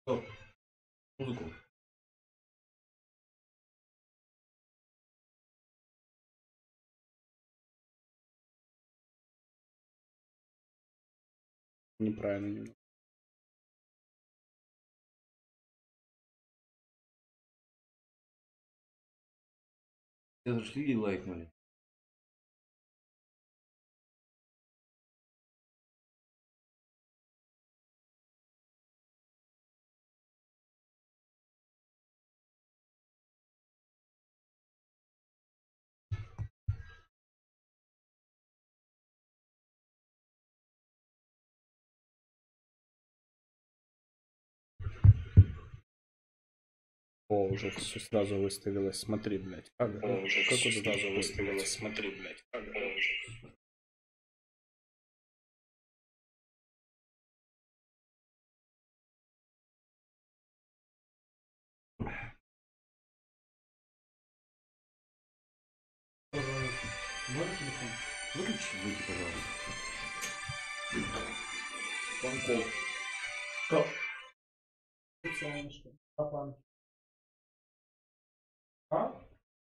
Стоп. Музыку. Неправильно. Все зашли и лайкнули. О, уже все сразу выставилось. Смотри, блядь. Ага. О, уже Как все вот это сразу вот выставилось. Смотри, блядь. Ага. Можно телефон? Выключи звуки, пожалуйста. Банков. Что? Специально, что ли? Папа. А?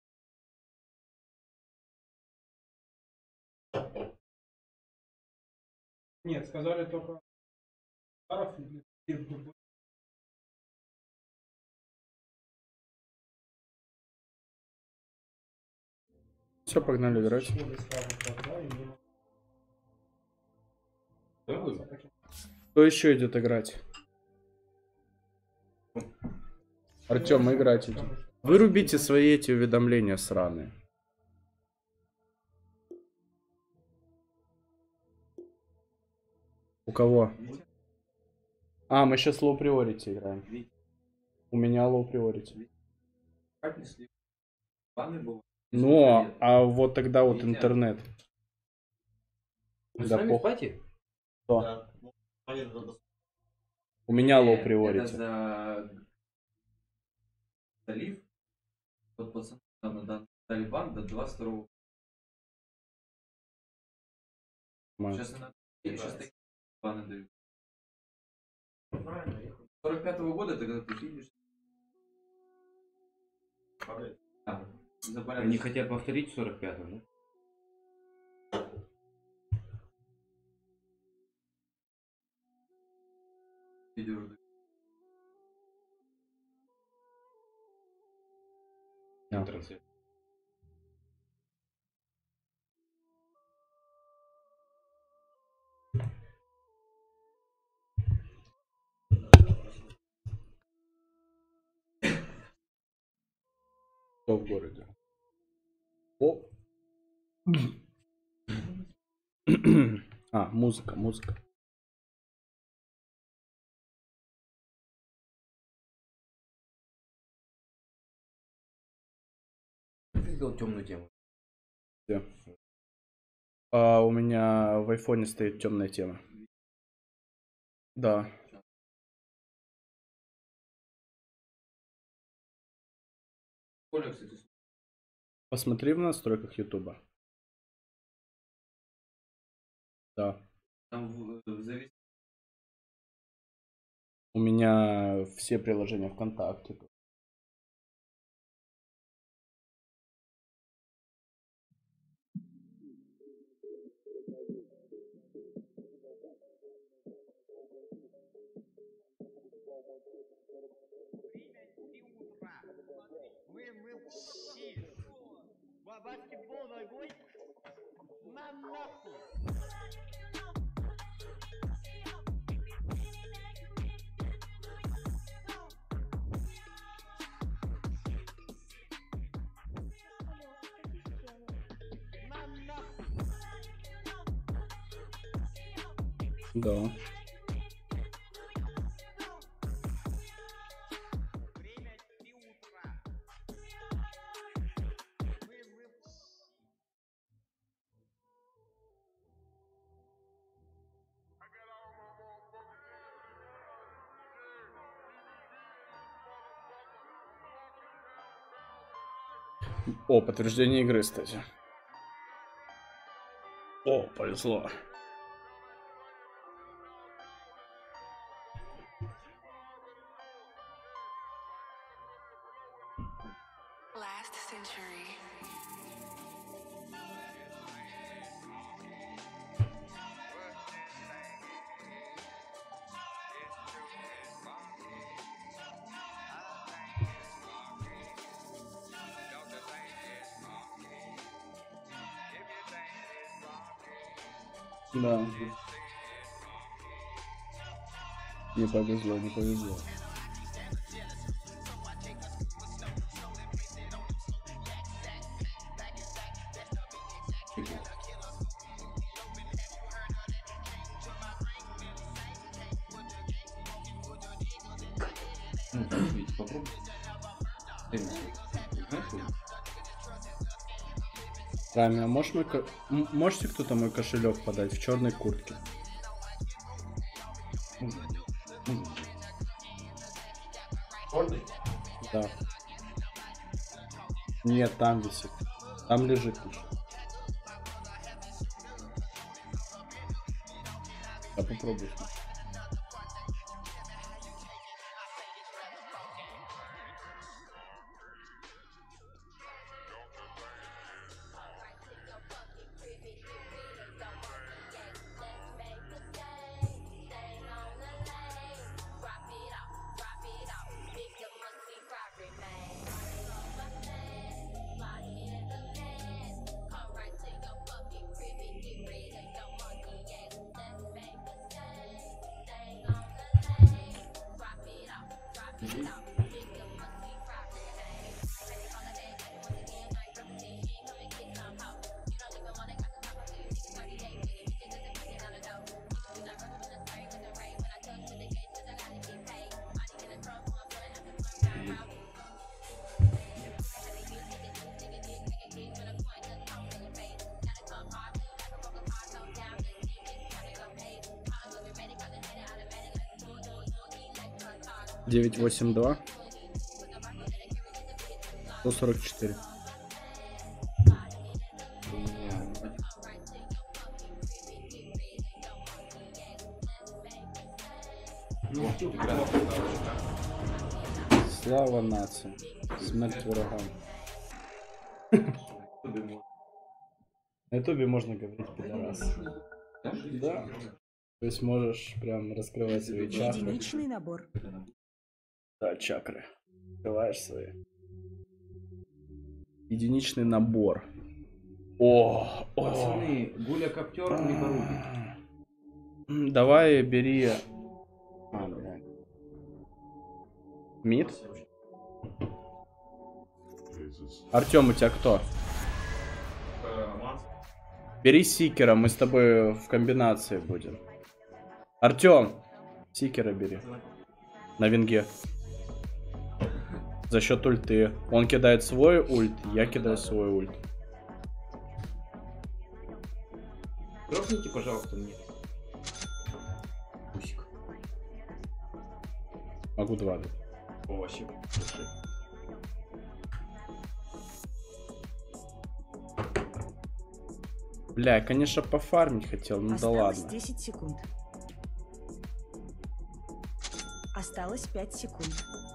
Нет, сказали только паров и все, погнали играть. Кто еще идет играть? Артем, играть идет. Вырубите свои эти уведомления сраные. У кого? А, мы сейчас low priority играем. У меня low priority. Ну, а вот тогда вот интернет. Вы с Да нами в похуй. пати? Что? У меня low Это priority. за залив. Вот пацаны там дали бан до 22-го. Сейчас она... Сейчас такие баны дают. 45-го года, тогда ты видишь. Да. Они хотят повторить 45-м, да? Идёшь. Трансфер. Кто в городе? О. А, музыка, музыка. Ты сделал темную тему. Где? А, у меня в айфоне стоит темная тема. Да. Коля, кстати, Посмотри в настройках Ютуба. Да. там в зависимости. У меня все приложения ВКонтакте. Баскетбол ногой на нахуй. На нахуй. Да. Время 3 утра. О, подтверждение игры, кстати. О, повезло. Last century. Да. Не повезло, не повезло. Ну, так, видите, попробуйте. Знаешь, что? Рами, а можешь можете кто-то мой кошелек подать в черной куртке? Черный? Да. Нет, там висит. Там лежит лишь. Я попробую. Девять восемь два 144. У меня Ну, тут игра. Слава нации. Смерть врагам. На ютубе можно говорить пидорас. Да. То есть можешь прям раскрывать свои чакры. Единичный набор. Да, чакры. Открываешь свои. Единичный набор. О, Пацаны, Гуля Коптер не порубит. Давай бери. А, блядь. Мид? Артем, у тебя кто? Бери Сикера, мы с тобой в комбинации будем. Артем, Сикера бери. На винге. За счет ульты. Он кидает свой ульт, я кидаю свой ульт. Дропните, пожалуйста, мне. Пусик. Могу два. О, вообще. Бля, я, конечно, пофармить хотел, ну да Осталось ладно. 10 секунд. Осталось 5 секунд.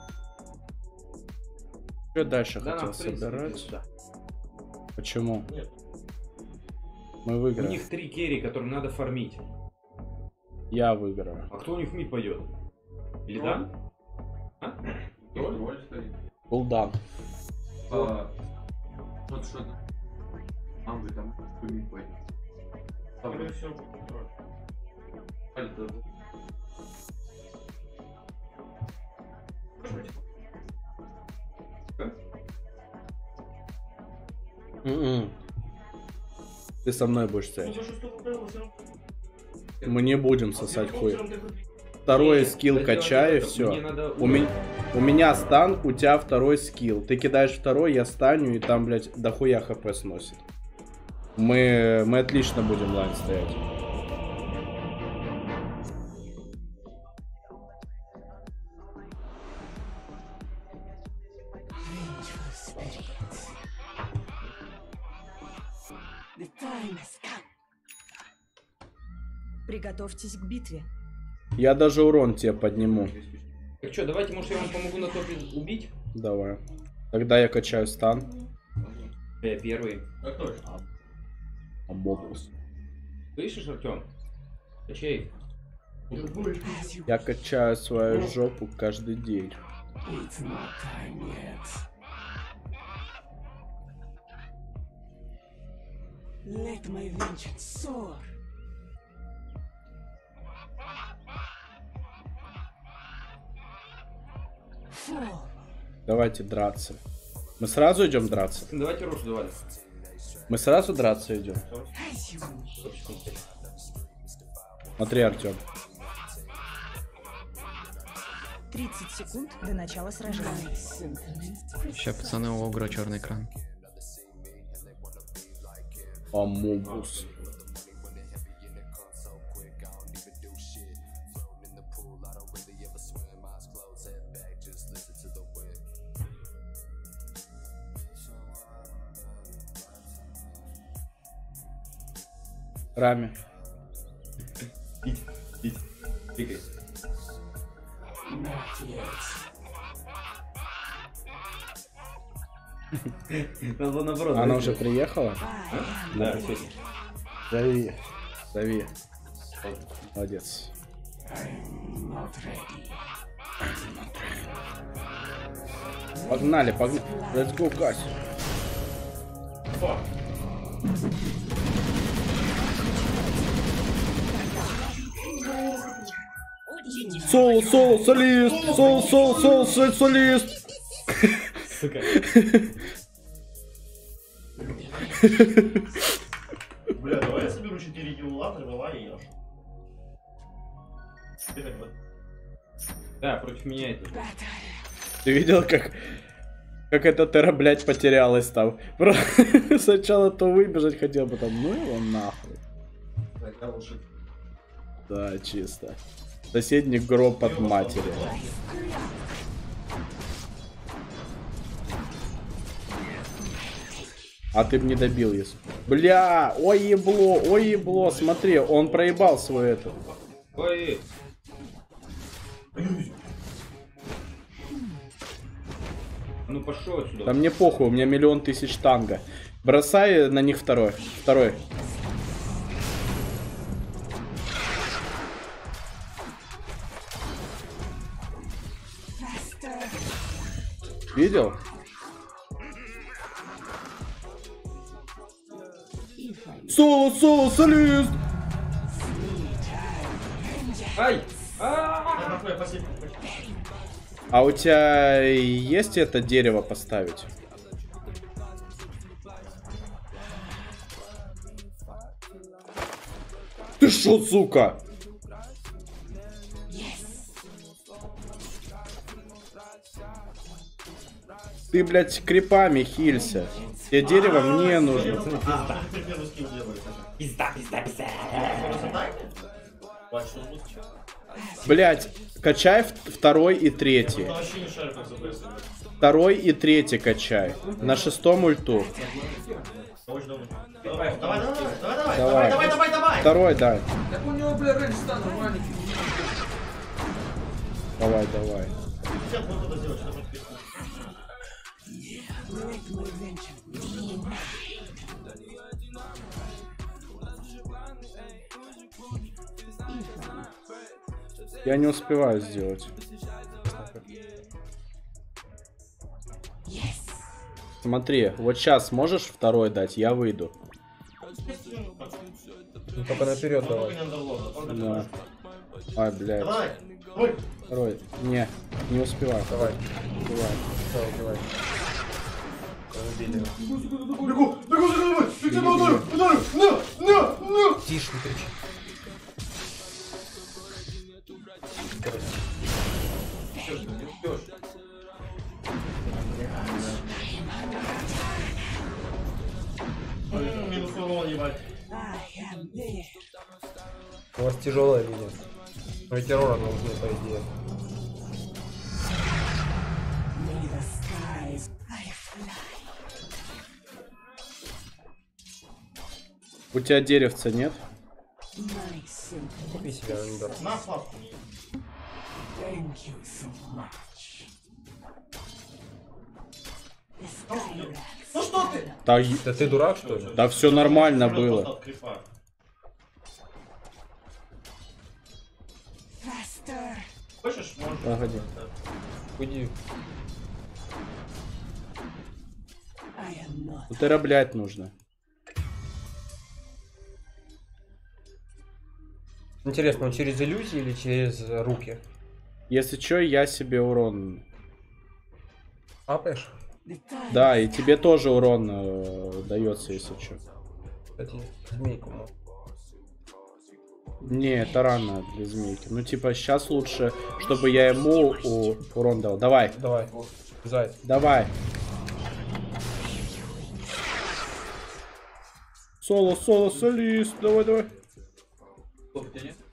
Что дальше Да, хотел нам, в принципе, собирать? пизда. Почему? Нет. Мы У выиграем. них 3 керри, которым надо фармить. Я выиграю. А кто у них в мид пойдет? Или Тролль. да? А? Тролль стоит. Кулдан. Что-то. А, вы там помимо пойдет. Скорее всего, Ты со мной будешь стоять. Мы не будем сосать хуй. Второй скилл качай и все. У меня стан, у тебя второй скилл. Ты кидаешь второй, я станю, и там, блядь, дохуя хп сносит. Мы отлично будем лайн стоять. Приготовьтесь к битве. Я даже урон тебе подниму. Так что, давайте, может, я вам помогу на топе убить? Давай. Тогда я качаю стан. Я первый. Так точно. Амобус. Слышишь, Артем? Качай. Я качаю свою жопу каждый день. Let my vengeance soar. Fall. Давайте драться. Мы сразу идем драться? Давайте рушу давай. Мы сразу драться идем? As you wish. Смотри, Артем. 30 секунд до начала сражения. Сейчас, пацаны, у Огра черный экран. Амобус. Рами. Тикай. Надо было наоборот. Она уже приехала? Да, все. Зови. Зови. Молодец. Погнали, погнали. Let's go, guys. Соло, солист, солист. Сука. Бля, давай я соберу 4 килла, давай и ешь. Да, против меня это. Ты видел, как эта Тера, блядь, потерялась там? Сначала то выбежать хотел, потом, ну его нахуй. Тогда лучше. Да, чисто. Соседний гроб от матери. А ты б не добил, если. Бля, ой ебло, смотри, он проебал свой это. Ой. Ну пошел отсюда. Да мне похуй, у меня 1 000 000 танго. Бросай на них второй. Видел? Соло, солист! Ай! А у тебя есть это дерево поставить? Ты шо, сука? Ты, блядь, крипами хилься. Тебе дерево мне нужно. Пизда. Блядь, качай второй и третий. Второй и третий качай. На 6-м ульту. Давай. Второй, да. Так у него, бля, рейндж стан нормальный. Давай. Я не успеваю сделать. Смотри, вот сейчас можешь второй дать, я выйду. Ну, только наперед давай. Да. Ай, блядь. Второй. Не успеваю. Давай. Успеваю. Давай. Убили. Тише, не кричи. Минус урон, ебать. У вас тяжелая линия. Но и террора должны, по идее. У тебя деревца нет? Купи себе андер. На славку. Ну что ты? Да ты дурак, что ли? Да все нормально Просто было. от крипа. Хочешь, можешь. Погоди. Уйди. Утороблять нужно. Интересно, он через иллюзии или через руки? Если чё, я себе урон. Апаешь? Да, и тебе тоже урон дается, если чё. Кстати, змейку мог. Не, это рано для змейки. Ну, типа, сейчас лучше, чтобы я ему урон дал. Давай, Давай. Зай. давай. Соло, солист. Давай, давай. Сколько у тебя нет?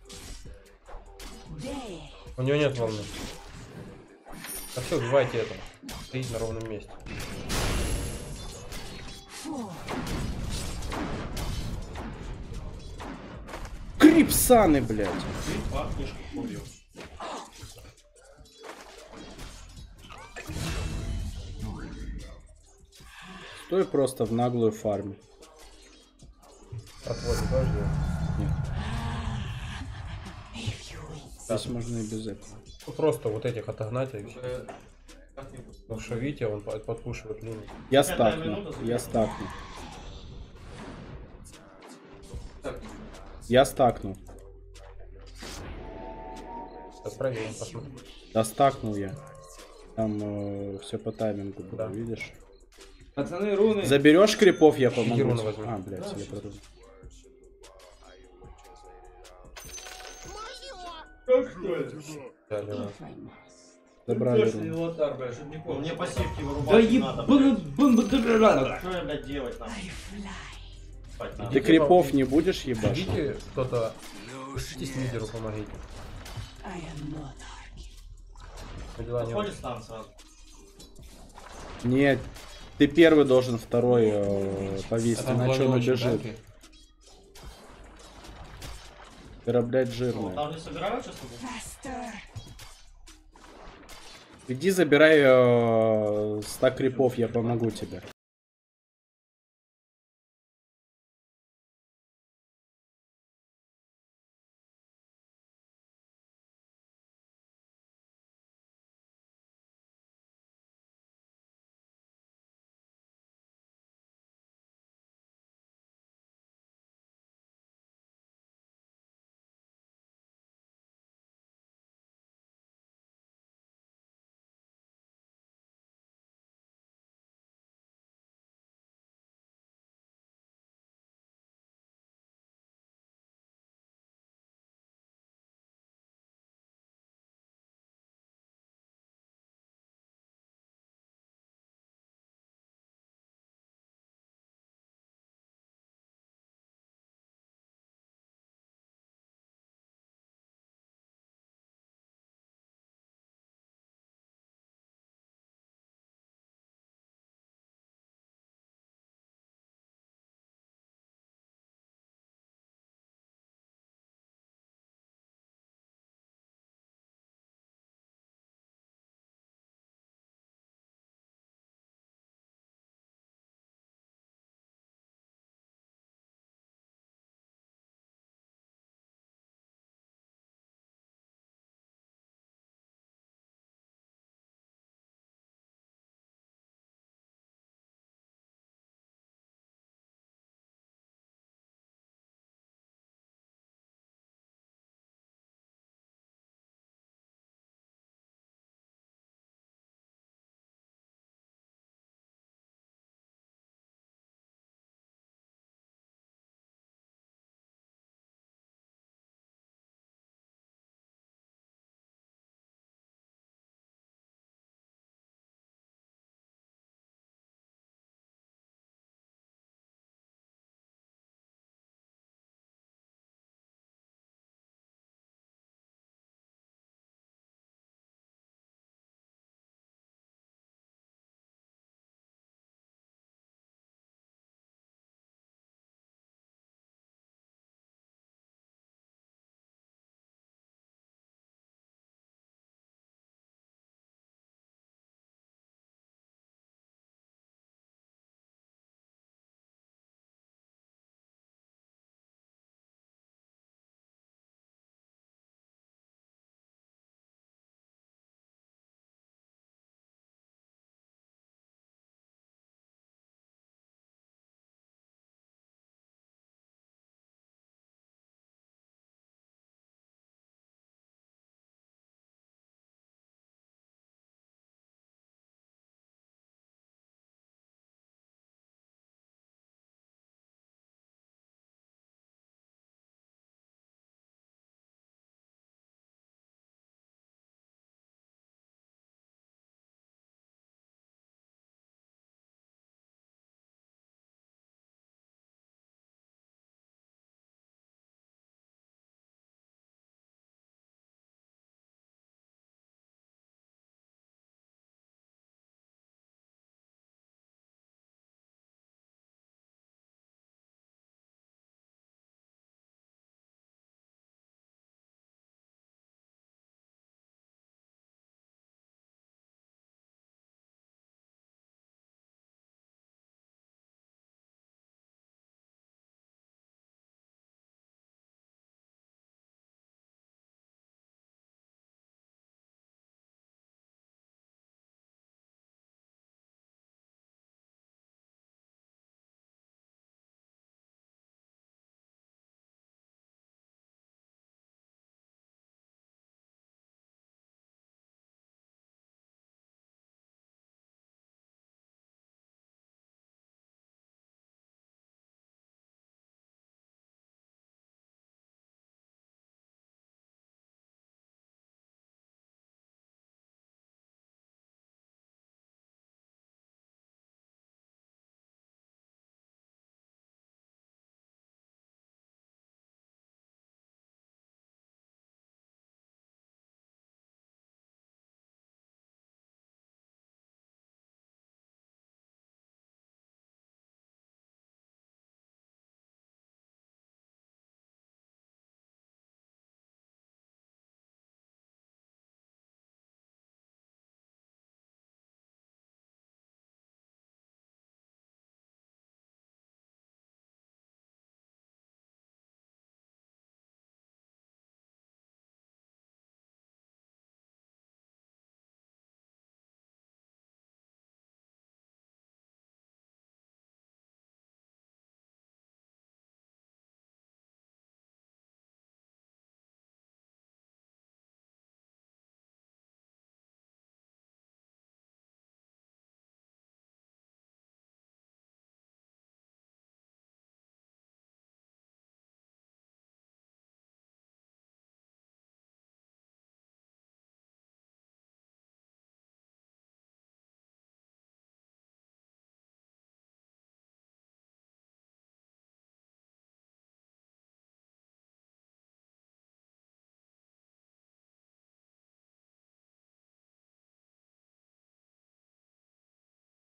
У него нет волны. А все, убивайте это. Стоит на ровном месте. Крипсаны, блядь. Крипа, книжку убил. Стой просто в наглую фарме. Отводим, подожди. Здесь можно и без этого. Ну, просто вот этих отогнать и все. Как-нибудь. Потому что видите, он подпушивает линию. Я стакну. Я стакну. Так, Я стакну. Сейчас проверим, посмотрим. Да стакнул я. Там все по таймингу было, Да. видишь? Пацаны, руны. Заберешь крипов, я помогу. Геруна возьми. А, блядь, я продумал. Да, Лева. Забрали точно руну. лотар, блядь, чтобы не помню. Мне пассивки вырубать Да не надо, блядь. ебаный. Что я, блядь, делать надо? Спать надо. Ты крипов не будешь ебашить? Идите, кто-то. Идите лидеру, помогите. По дела не Подходит стан сразу. Нет, ты первый должен второй повесить, Там иначе он главный очень, убежит. да, ты? Пироблять жирное. Там не собирают сейчас? Иди забирай 100 крипов, я помогу тебе.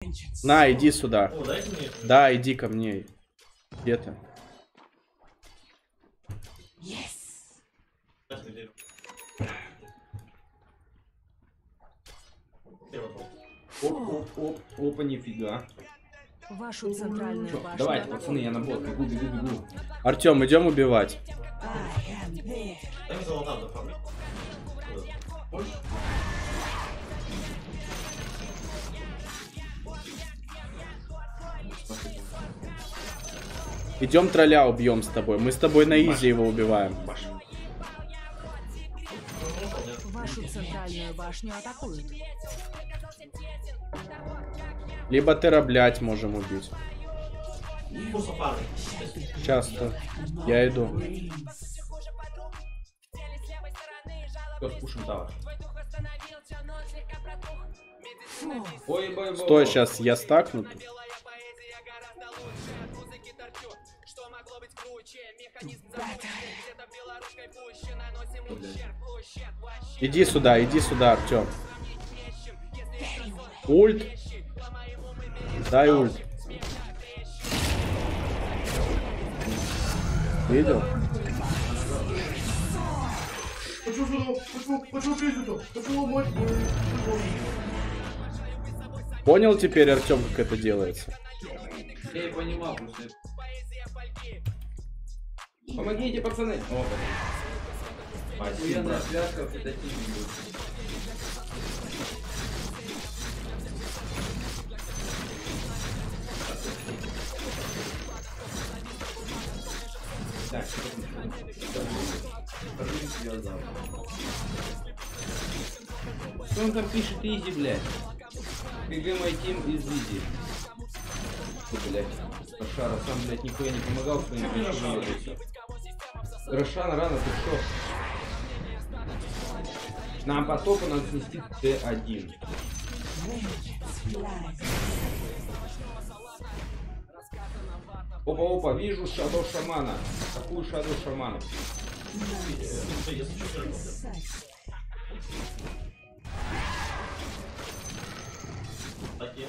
На, иди сюда. О, дайте мне. Да, иди ко мне. Где ты? Сейчас ты где? Где вот он? Оп, опа, нифига. Вашу центральную Чё, башню давайте, атакуют. пацаны, я на бот, бегу. Артем, идем убивать. Дай мне золотан зафармить. Больше? Идем тролля убьем с тобой. Мы с тобой на изи его убиваем. Вашу центральную башню атакуют. Либо терраблять можем убить. Просто фармить. Часто. Я иду. Кто спушим тавер? Ой, бой, Стой, сейчас я стакну. тут. Иди сюда, Артем. Ульт. Дай ульт. Видел? Почему пиздит-то? Почему мать? Понял теперь, Артем, как это делается? Я и понимал, просто... Помогите, пацаны. О, Охуенная связка, это тимми будет. так, что он там пишет изи, блядь? ГГ мой тим из изи. Блядь, Рошана сам, блядь, нихуя не помогал, что не причинился. Рошана, рано, ты что? Нам по топу надо снести Т1. Опа, вижу шадо шамана. Какую шадо шамана? Такие.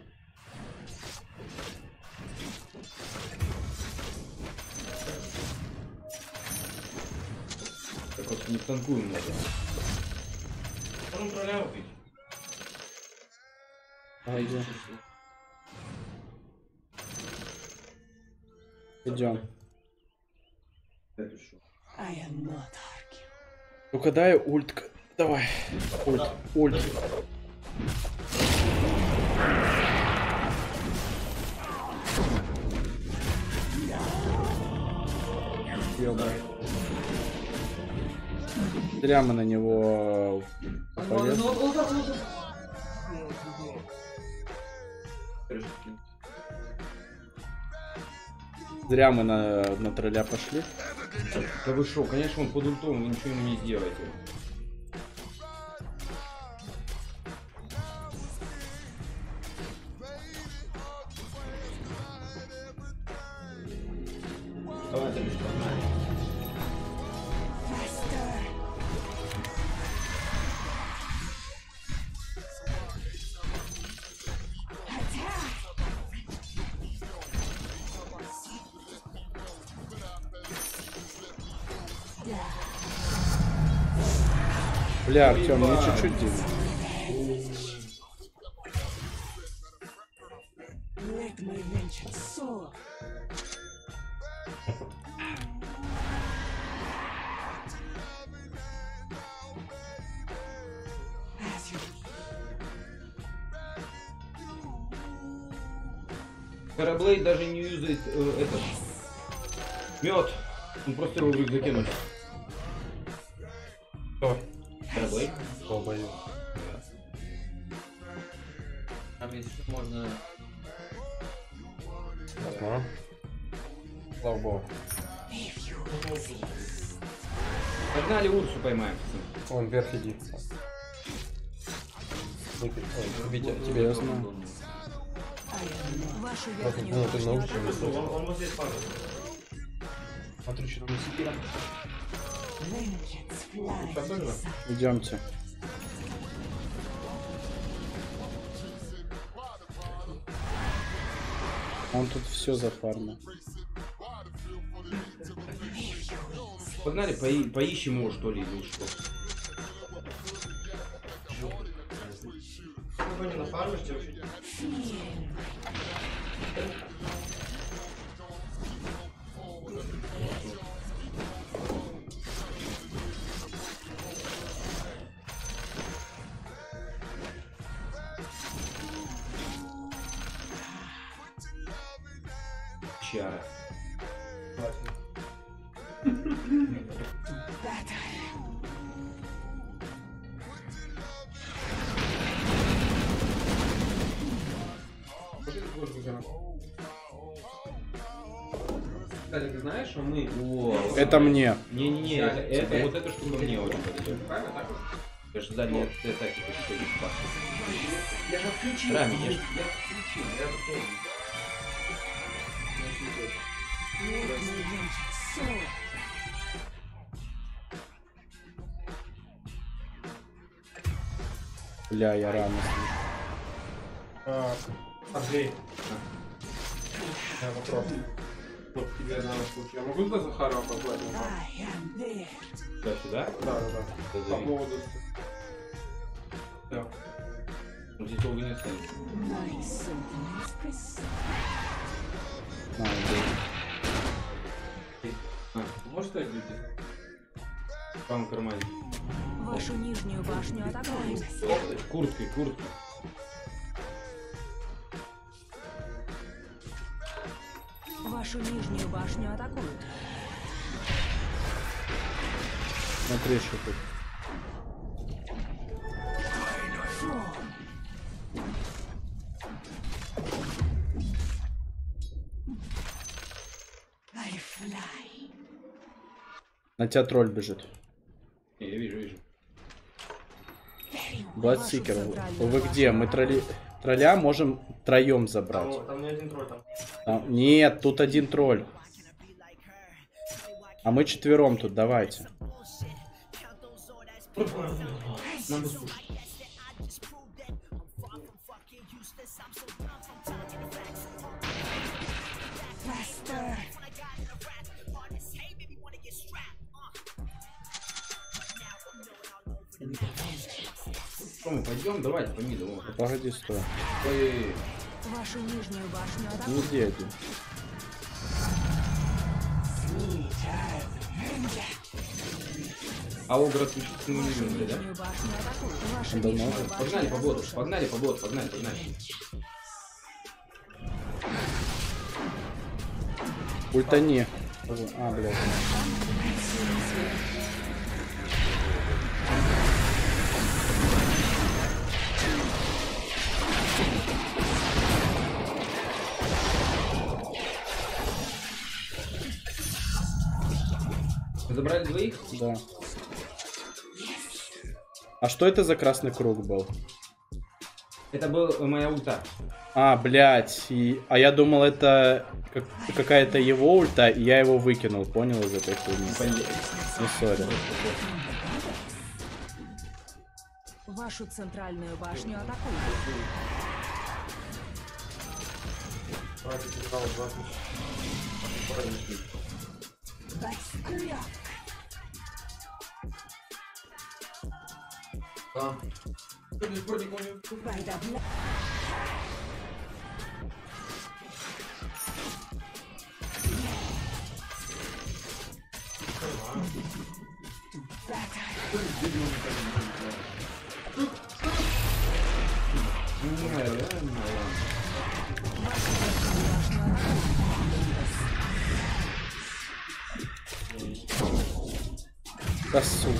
Так вот не танкуем надо. Можем тролля убить. Идем. Ну-ка дай ульт. Давай. Ульт. Зря мы на него полезли. Зря мы на тролля пошли. Да вы шо, конечно он под ультом, вы ничего ему не сделаете. Давай, Денис, погнали. Бля, Артем, мне чуть-чуть делать. Караблейд даже не юзает этот мед. Он просто его в рюкзаке носит. Кто? Караблейд? Долбоёб. Там если что, можно... Ага. Слава богу. Погнали Урсу поймаем. Вон вверх иди. Выпей. Ой, Витя, тебе Я знаю. Вашу Вот, верхнюю ну, ты башню научишься. атакуют. Он вот здесь падает. Смотри, что там секира. Посмотри. Идемте. Он тут все зафармил. Погнали, поищем его, что ли, или что? Вы не нафармишься вообще? Чара. Кстати, ты знаешь, что мы... Это мне. Не-не-не, это вот эта штука мне очень подойдет. Я же дальние атаки хочу Я же включил. Рами, Я включил. Я же помню. Бля, я рано. Андрей. Вопрос. Вот тебе на случай. Я могу туда Захарова позвать? Сюда? Да. По поводу... Да. Он здесь долго не останется. Можешь стать люди? В правом кармане. Вашу нижнюю башню атакуют. Курткой. Вашу нижнюю башню атакуют. Смотри, что тут. На тебя тролль бежит. Я вижу. Бладсикер, вы где? Мы тролля можем троем забрать. Там не один тролль там. Нет, тут один тролль. А мы четвером тут, давайте. Надо слушать. Что, мы пойдем? Давайте по миду. Погоди, стой. Ой, Вашу нижнюю башню Не атакуют. где один. а Огра отключить мы не Вашу видели, да? нижнюю башню атакуют. Вашу Да нижнюю может. башню Погнали по боту, разрушена. погнали по боту, погнали. Ультани. А, блядь. Мы забрали двоих? Да. А что это за красный круг был? Это был моя ульта. А, блядь. А я думал, это какая-то его ульта, и я его выкинул, понял, из этой хуйни. Ну, сори. Вашу центральную башню атакуют. Да сука.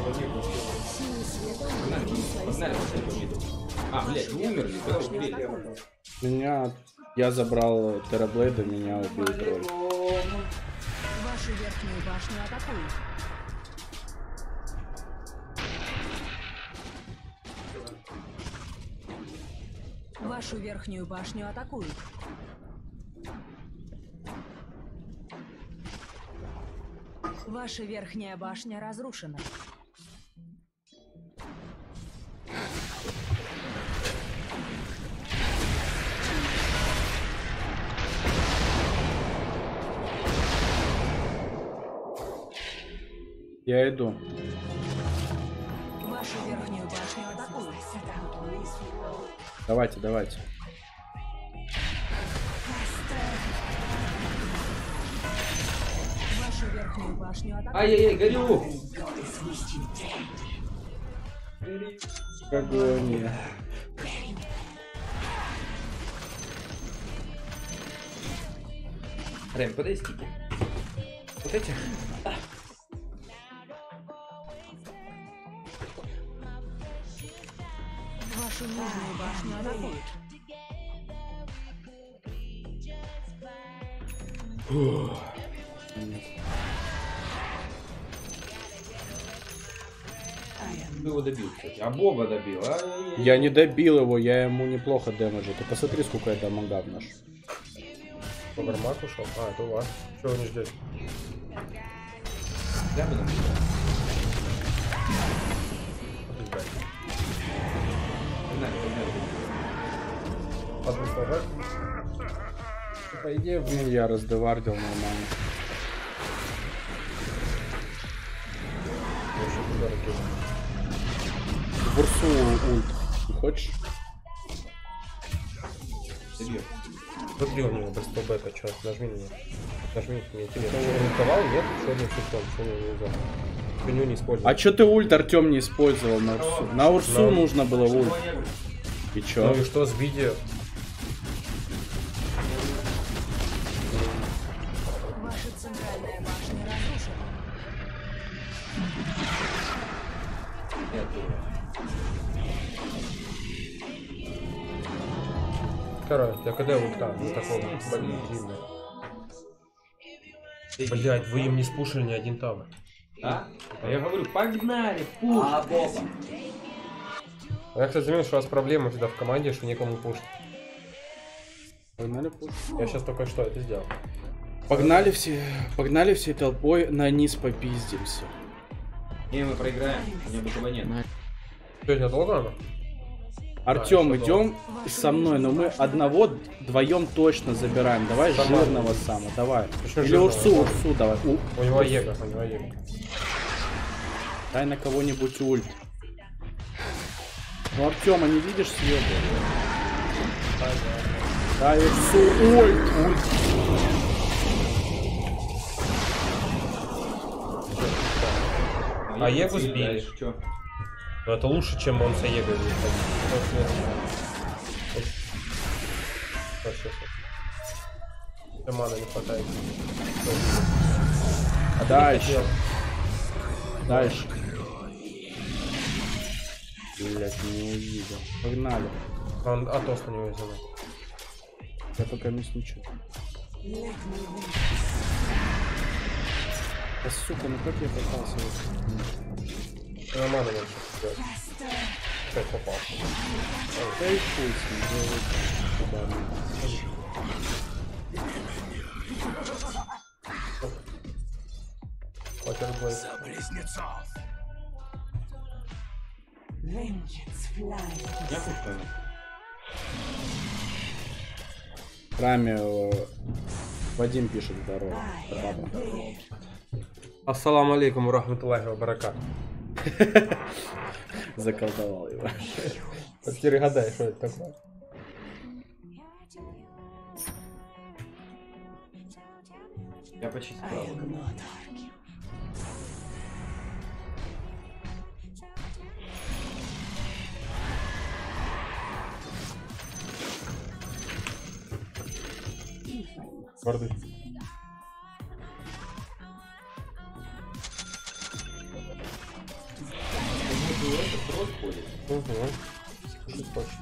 Погнали по миду. А, блядь, вы умерли, куда вы убили? Я забрал Терраблейда, меня убил тролль. Вашу верхнюю башню атакуют. Вашу верхнюю башню атакуют. Ваша верхняя башня разрушена. Я иду. Вашу верхнюю башню атакуют. Давайте, давайте. Вашу верхнюю башню атакуют. Ай-яй-яй, горю! Агония. Рэм, подай стики. Вот эти? Вашу нижнюю башню атакуют. Ты его добил, кстати. А Боба добил, а? Я не добил его, я ему неплохо дэмэджу. Ты посмотри, сколько я дамага вношу. Погромак ушел. А, это у вас. Чего вы не ждете? Я бы добил. Погнали, погнали. Одну сложать. По идее, я раздевардил нормально. Я еще туда ракету. Бурсу ульт. Не хочешь? Добил. Подбил в него, бэка, чё? Нажми на него. Нажми, мне интересно. Что, рисовал? Нет? Черный цветом. Что не взял? Фигню не использовал. А чё ты ульт, Артём, не использовал на Урсу? На Урсу Да. нужно было ульт. И чё? Ну и что с видео? Ваша центральная башня разрушена. Я тоже. Второе, я когда ульта? Ну такого, блин. Блять, вы им не спушили ни один тавр. А? А я говорю, погнали, пуш. А, Боба. Я, кстати, заметил, что у вас проблема всегда в команде, что некому пушить. Погнали пуш. Я сейчас только что это сделал. Погнали всей толпой на низ попиздимся. Не, мы проиграем, у меня бытого нет. Сегодня долго оно? Артём, еще идем со мной, но мы вдвоем точно забираем. Давай Сама. жирного сама, давай. Почему Или жирного? Урсу давай. У него Его, у него Его. Дай на кого-нибудь ульт. Ну, Артёма, не видишь съебу? Дай Урсу ульт. А Егу сбили. Чё? Но это лучше, чем он с Егой будет ходить. Мана не хватает. Дальше. Дальше. Блять, не увидел. Погнали. Он Атос на него взял. Я пока ничего. Да сука, ну как я попался? На ману надо сделать. Опять попал. Да и хуй с ним, делай. Ватерблейд. Я пушаю. В храме Вадим пишет здорово. Ассаламу алейкум ва рахматуллахи ва баракат. Заколдовал его. А теперь гадай, что это такое. Я почти справа. Варды. Слушать хочет.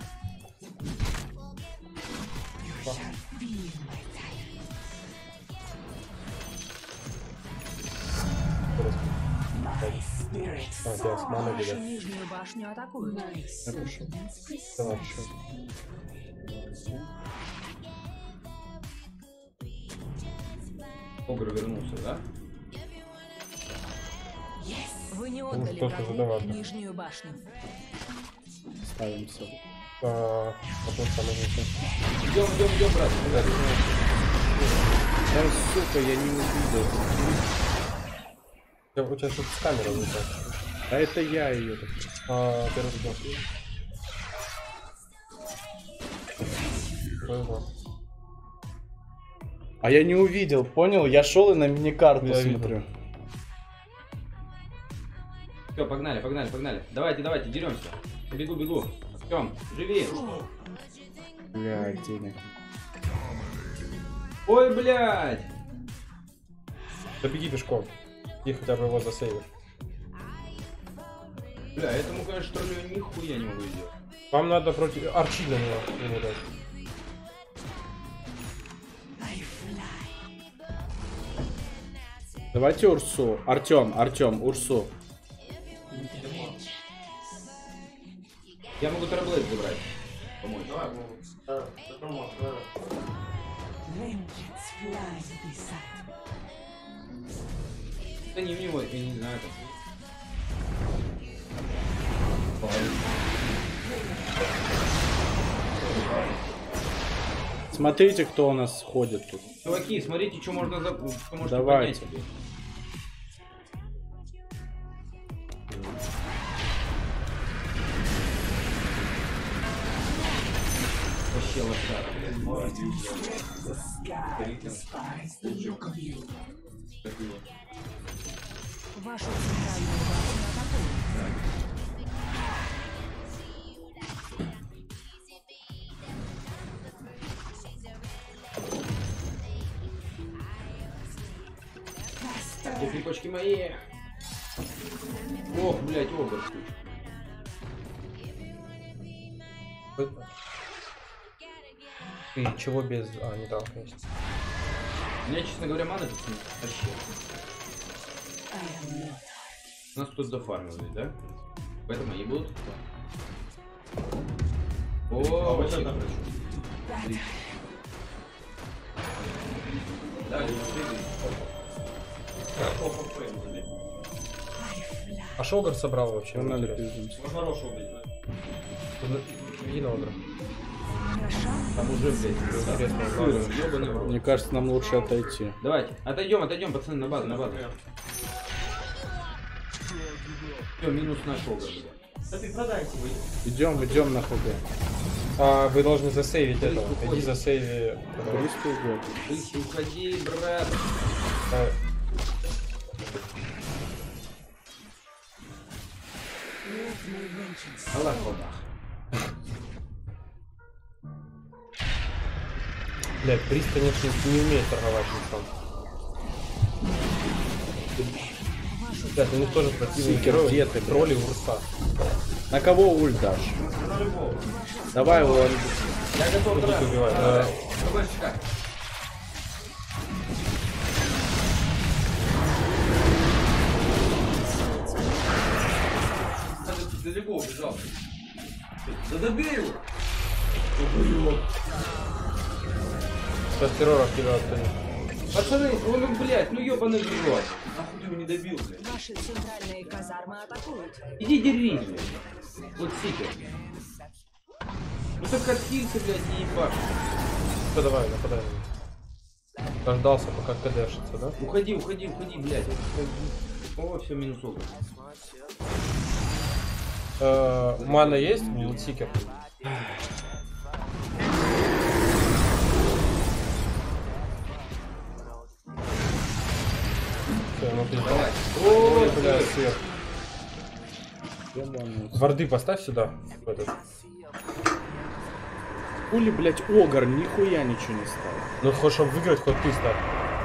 А, тебя с маной Вашу бегает. нижнюю башню атакуют. Давай, еще. Огр вернулся, да? Вы не отдали что-то врагу задавато. нижнюю башню. Ставим все. Потом самое не Идем, брат. Да сука, я не увидел. У тебя что-то с камерой не так. А это я ее. Первый видел. Повезло. А я не увидел, понял? Я шел и на миникарту Я смотрю. Все, погнали, погнали, погнали. Давайте, давайте, деремся. Бегу, бегу. Артем, живи. Бля, денег. Ой, блядь. Да беги пешком. И хотя бы его засейвишь. Бля, этому, конечно, троллю нихуя не могу сделать. Вам надо против... Арчи на него ему дать. Давайте Урсу. Артем, Урсу. Я могу Терблейд забрать. Помочь. Давай, ты поможешь, давай. Да не в него, я не знаю. Там. Смотрите, кто у нас ходит тут. Чуваки, смотрите, что можно, что можно Давайте. поднять себе. Вообще лошара, блядь. Вашу центральную базу атакуют. Где крепочки мои? Ох, блядь, огр. Ты чего без... не дал, конечно. У меня, честно говоря, мана тут нет. Вообще. Нас тут зафармили, да? Поэтому они будут. О, Вот вообще это хорошо. Да, А Шогар собрал вообще? Погнали, Интересно. пиздимся. Можно Рошу убить, да? Иди на Огра. там уже, блядь, Интересно, сыром, ёбаный в рот. Мне кажется, нам лучше отойти. Давайте, отойдем, пацаны, на базу, на базу. Все, минус наш огр, блядь. Да ты продайте вы. Идем на ХГ. Вы должны засейвить этого. уходит. Иди засейви. 300 год. Ты уходи, брат. Аллах Аллах. Блядь, Бриз, конечно, не умеет торговать лицом. Блядь, у них тоже противные Сикер, герои. где ты, Тролли Урса. На кого ульт дашь? На любого. Давай его. Я готов драться. Убивай. Давай, чекай. Ты далеко убежал. Да добей его. Сейчас террор активирует. Пацаны, ну, блядь, ну ёбаный в рот. Нахуй ты его не добил, блядь. Ваши центральные казармы атакуют. Иди дерись, блядь. Вот сикер. Ну так откинься, блядь, не ебашь. Все, давай, нападай на него. Дождался, пока кдшится, да? Уходи, блядь. О, все, минус огр. Мана есть? Блудсикер. Все, ну пизда. Давай. Ой, бля, Ой, сверх. Варды поставь сюда. В этот. Хули, блять, огр, нихуя ничего не стал. Ну, хоть чтобы выиграть, хоть ты ставь.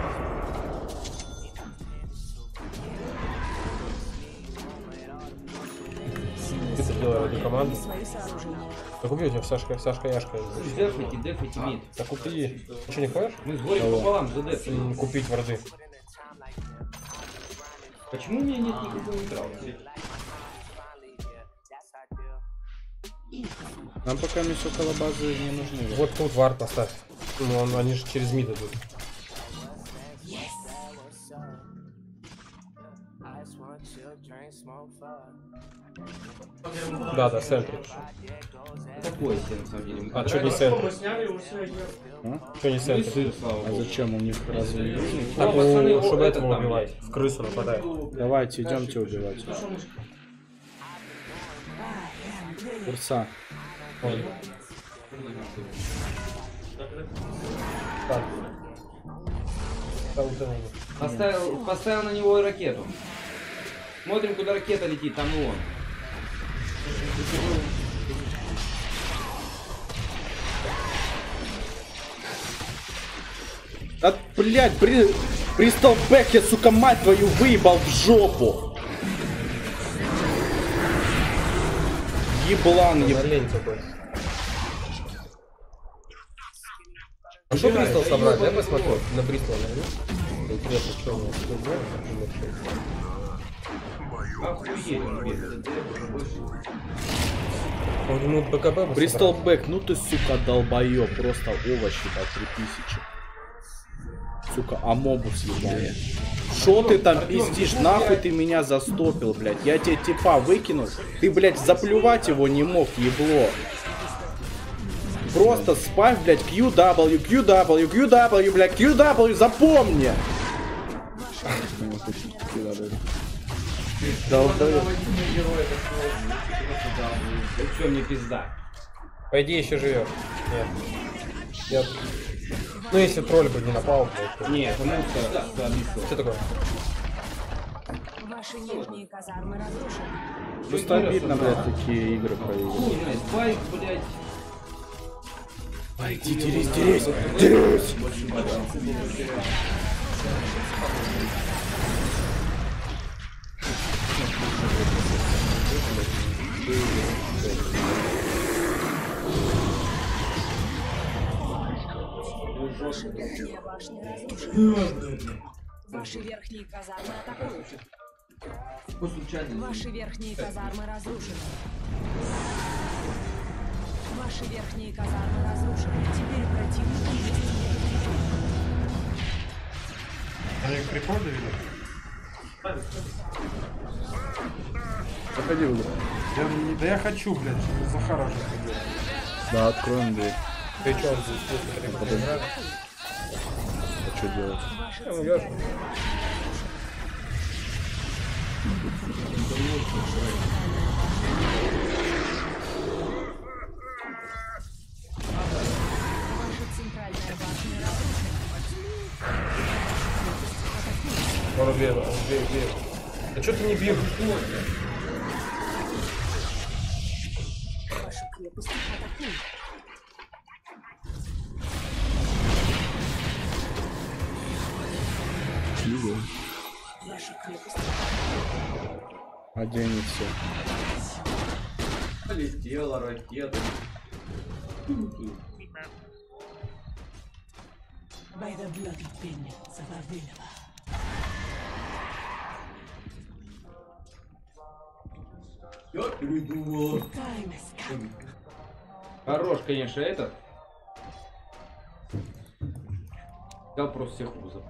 Ты это делаешь ради команды? Свои сооружения. Да купи, у тебя Сашка Яшка. дефайте мид. Да купи. Что, не хочешь? Мы с горем пополам задефали. Купить варды. Почему у меня нет никакого нейтрала? Нам пока мисс около базы не нужны. Вот тут вард поставь. Ну, они же через мид идут. Да, в центре. такой себе, на самом деле. А что не Мы центр? сняли уже все. Что не Ну и центр? сыр, слава А богу. зачем у них разве не нужно? Так, пацаны, чтобы это этого там убивать. В крысу нападает. Давайте, идемте убивать. Курса. Ой. Так. Да, утонули. Поставил на него ракету. Смотрим, куда ракета летит, там и он. Да, блядь, Бристол Бэк, я, сука, мать твою, выебал в жопу. Еблан, На лень такой. А что Бристол собрать? Дай посмотрю. На Бристол, наверное. Интересно, что у него тут делать? Охуеть он бегает. Он ему БКБ бы Бристол собрать. Бэк, ну ты, сука, долбоёб, просто овощи по 3000. Сука, амобус ебаный. Шо ты там пиздишь? Нахуй ты меня застопил, блядь? Я тебе типа выкинул. Ты, блядь, заплювать его не мог, ебло. Просто спай, блядь, QW, QW, QW, блядь, QW, запомни! Долбоёб. Все, мне пизда. По идее еще живет. Нет. Я... Ну если тролль бы не напал, то... Нет, это мусор. Что такое? Ваши нижние казармы разрушены. Просто обидно, блядь, такие игры проигрывать. Хуй знает, байк, блядь. Иди, дерись, дерись, дерись! Ваши верхние башни разрушены. Ваши верхние казармы атакуют. По случайности. Ваши верхние казармы разрушены. Ваши верхние казармы разрушены. Теперь противник есть. Они их прикольно видят? Заходи в игру. Да я хочу, блядь, чтобы Захара же придет. Да, откроем дверь. Ты что, он здесь просто играет? А что делать? Ну, я же. Ваша центральная башня разрушена. Он убил. А что ты не бьешь? Ваши крепости атакуют. Ваши крепости Одень и все. Полетела ракета. by the bloody pinions of Avilava. Я передумал. Time has come. Хорош, конечно, этот. Дал просто всех вузов.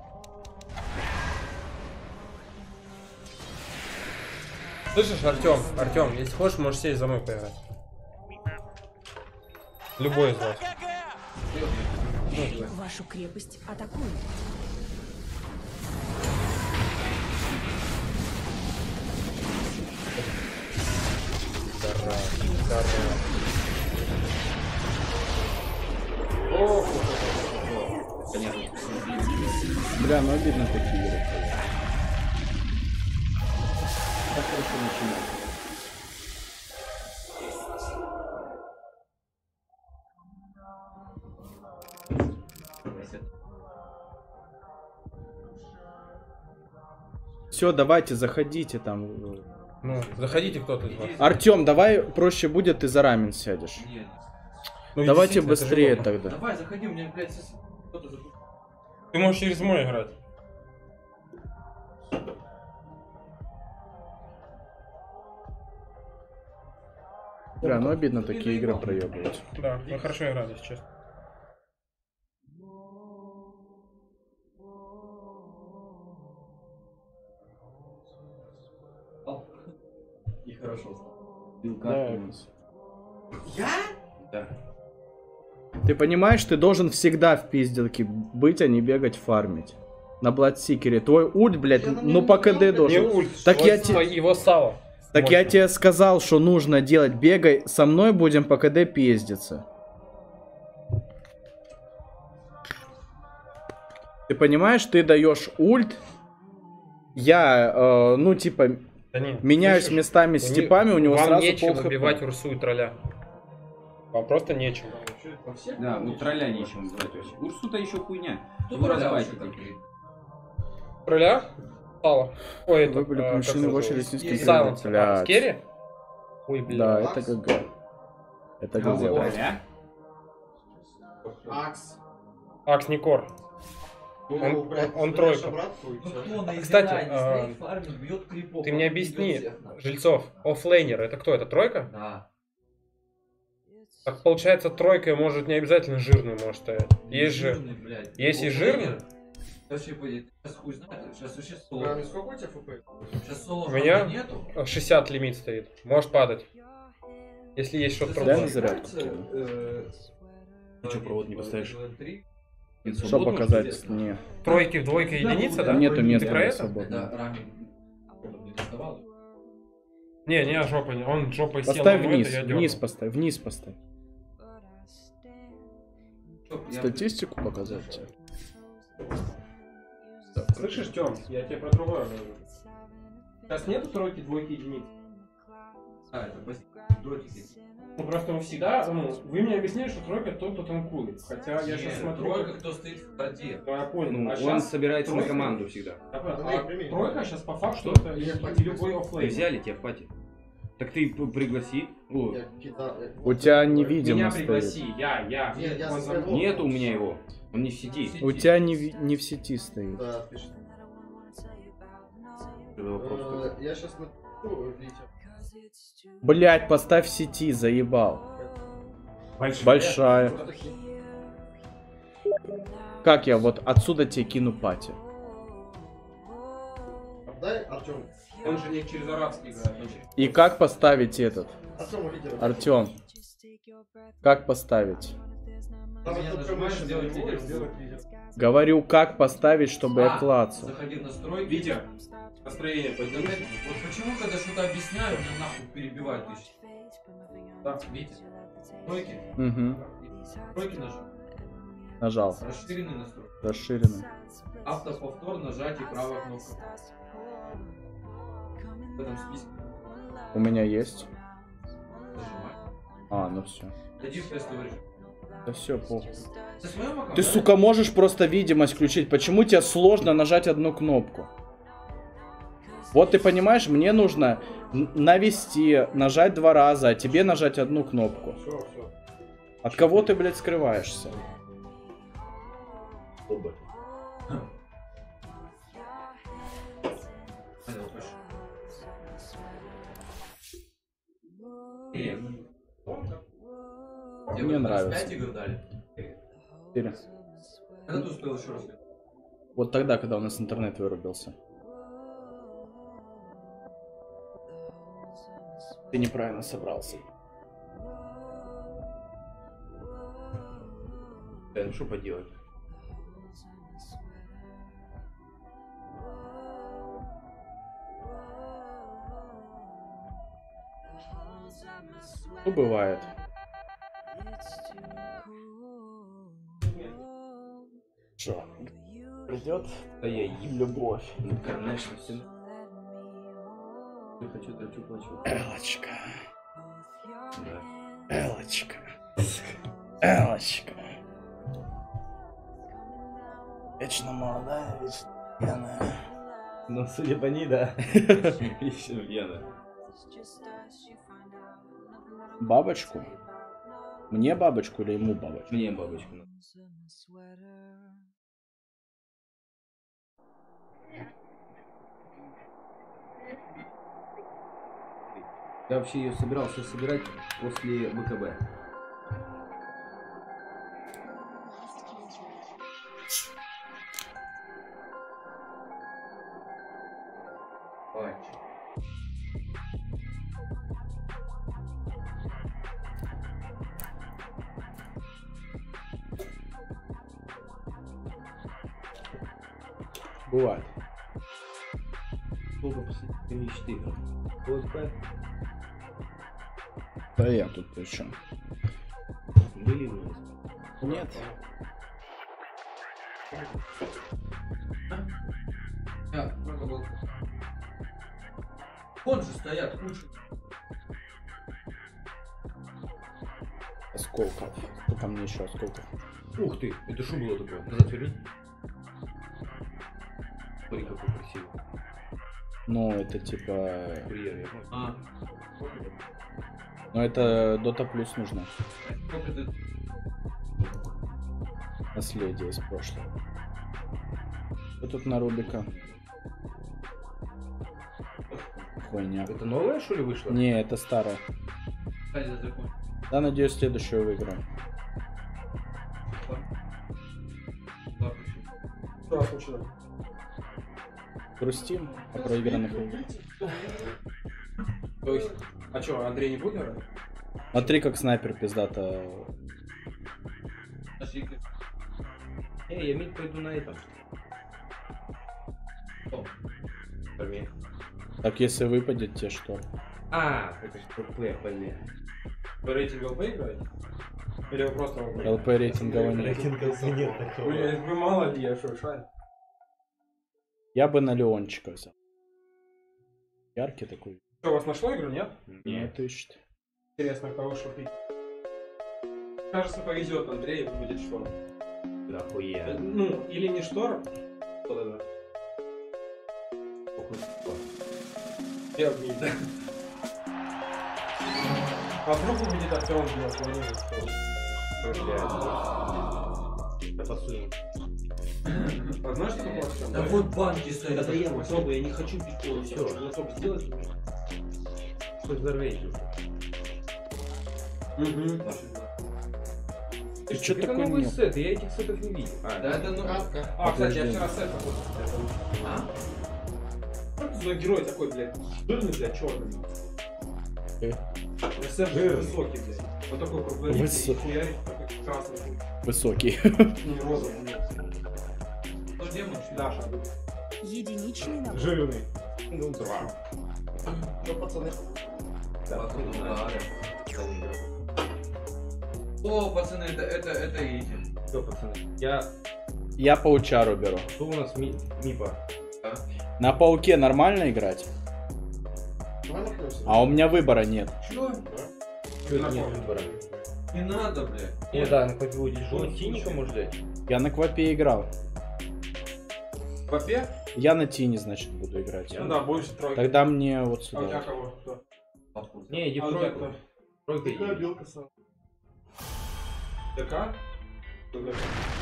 Слышишь, Артем, если хочешь, можешь сесть за мной поиграть. Любой из вас. Вашу крепость атакуют. Бля, ну обидно такие игры. Так хорошо начинать. Все, давайте, заходите там. Ну, заходите кто-то из вас. Артем, давай проще будет, ты за рамен сядешь. Нет. Ну, Давайте действительно, это же быстрее удобно. тогда. Давай, заходи, у меня, блядь, кто-то же... Ты можешь через мой играть. Бля, ну обидно такие игры проебывать. Да, вы хорошо играли, если честно. И хорошо стало. Бил Да. карту. Я? Да. Ты понимаешь, ты должен всегда в пизделке быть, а не бегать фармить. На Бладсикере. Твой ульт, блядь, ну по КД Не должен. ульт, Так я его сало. Так я Мощно. тебе сказал, что нужно делать. Бегай, со мной будем по КД пиздиться. Ты понимаешь, ты даешь ульт. Я, ну типа, Да нет, меняюсь слышишь? местами с типами, у него Вам сразу нечем пол убивать хп. Урсу и тролля. Вам просто нечем. Да, у тролля нечем убивать вообще. Урсу-то еще хуйня. Кто Его тролля разбайтить. вообще такие? Тролля? Сало. Ой, это... Вы были как включены его в очередь зовут? снизким Сайленс. блядь. Скерри? Ой, блин. Да, это ГГ. Это ГГ. Тролля? Акс. Акс не кор. Он тройка. Кстати, ты мне объясни, Жильцов, оффлейнер, это кто? Это тройка? Да. Так получается, тройка может не обязательно жирную может стоять. Есть же... Жирный, блядь. есть и Оффлейнер. жирный. Вообще, сейчас хуй знает, сейчас вообще соло. Сколько у тебя ФП? Сейчас соло У меня нету. 60 лимит стоит. Может падать. Если есть что-то Дай на другое. зарядку. Ты что, провод не поставишь? Что показать? Не. Тройки, двойка, единица, да? Нету Ты места про это? свободного. Это Рами не доставал. Не, жопа не. Он жопой сел. Поставь на вниз, это, я дёрнул. вниз поставь, вниз поставь. Я- Статистику показать тебе. Слышишь, Тём, я тебе про другое говорю. Сейчас нету тройки, двойки, единиц. А, это дротики. Ну просто всегда, вы мне объяснили, что тройка тот, кто танкует. Хотя я сейчас смотрю... Тройка, кто стоит в карте. Да, я понял. Ну, а он сейчас собирается на команду всегда. тройка сейчас по факту это и любой Вы оффлейн. взяли тебя в пати. Так ты пригласи. О, У тебя Меня невидимо стоит. пригласи, я. Нет, я Он своего. за мной. нет у меня его. Он не в сети. У тебя не в сети стоит. Да, отлично. Вопрос. Я сейчас смотрю, Витя. Блять, поставь в сети, заебал. Большая. Как я вот отсюда тебе кину пати? Дай Артем. Он же не через арабский играет. он через- И как поставить этот? Артем лидер. Артем, как поставить? Там Меня только нажимаешь, мышь сделать лидер. Сделать лидер. Говорю, как поставить, чтобы я клацал. Заходи в настройки. Витя, настроение Вот подними. почему, когда что-то объясняю, меня нахуй перебивают? Ты ж- Да. Витя, тройки, Угу. тройки нажал. Нажал. Расширенный настройки. Расширенно. Автоповтор, нажатие, правая кнопка. В этом списке У меня есть. нажимай. А, ну все. Зайди в тестовый режим. Да все, похуй. Ты с моим аккаунтом, Ты, да? сука, можешь просто видимость включить. Почему тебе сложно нажать одну кнопку? Вот ты понимаешь, мне нужно навести, нажать 2 раза, а тебе нажать одну кнопку. Все. От кого ты, блядь, скрываешься? Понял, пошел. Мне нравится. 5 игр дали. 4. Когда ты успел еще раз? Вот тогда, когда у нас интернет вырубился. Ты неправильно собрался. Да, ну что поделать? Ну, бывает. Что? Придет Да я еб. любовь. Ну, конечно, все. Я хочу, трачу, плачу. Элочка. Да. Элочка. Элочка. Вечно молодая, вечно пьяная. Ну, судя по ней, да. Еще Вена. Бабочку? Мне бабочку или ему бабочку? Мне бабочку. Я вообще ее собирался собирать после ВКБ. Давай. Бывает. Сколько последних мечты играл? ОСП? Да я тут причем. Были у нас? Нет. Много было. Вон же стоят, кушают. Осколков. Сколько мне еще осколков? Ух ты, это что было такое? Назад верни. Смотри, какой красивый. Ну, это типа... Курьер, я понял. А, Ну, это Dota Plus нужно. сколько ты... Наследие из прошлого. Что тут на Рубика? Хуйня. Это новая, что ли, вышла? Не, это старая. Кстати, закон. Да, надеюсь, следующую выиграем. Что случилось? Грустим о проигранных играх. То есть, а что, Андрей не будет играть? Смотри, как снайпер пиздато. Я мид пойду на этом. Армия. Так, если выпадет, те что? А, это же проплеер, блин. По рейтингу ЛП играть? Или вы просто ЛП? ЛП рейтингового нет. нет такого. Блин, вы мало ли, я что, шарь? Я бы на Леончика взял. Яркий такой. Что, у вас нашло игру, нет? Нет, ищет. Интересно, хороший пик. Кажется, повезет Андрею, будет шторм. Да, хуя. Ну, или не шторм. Вот это. Я в ней, да. А вдруг будет Артем делать, я не знаю, что. Да посудим. А знаешь, что такое Артем? Да вот банки стоят. Это я попробую, я не хочу пить. Все, чтобы топ сделать. Хоть взорвейте уже. Ты что Это такой новый нет? сет, я этих сетов не видел. Да, это ну... А, кстати, я вчера сет такой. А? Что это за герой такой, блядь? Жирный, блядь, черный. Сет же высокий, блядь. Вот такой круглолицый, Высокий. хуярик, такой красный. Высокий. Не розовый, нет. Ну, демон, Даша. Единичный набор. Жирный. Ну, два. Что, пацаны? О, пацаны, это эти. Все, пацаны. Я паучару беру. Что у нас мипа? На пауке нормально играть? А у меня выбора нет. Чё? Что нет выбора? Не надо, блядь. Ну да, на копию тяжело. Тиника может дать? Я на Квапе играл. Папе? Я на Тине, значит, буду играть. Ну да, больше тройка. Тогда мне вот А у тебя сюда. кого? Кто? Не, иди в А у тебя тройку. кто? Тройка Какая иди. белка сам? ДК? Кто ДК?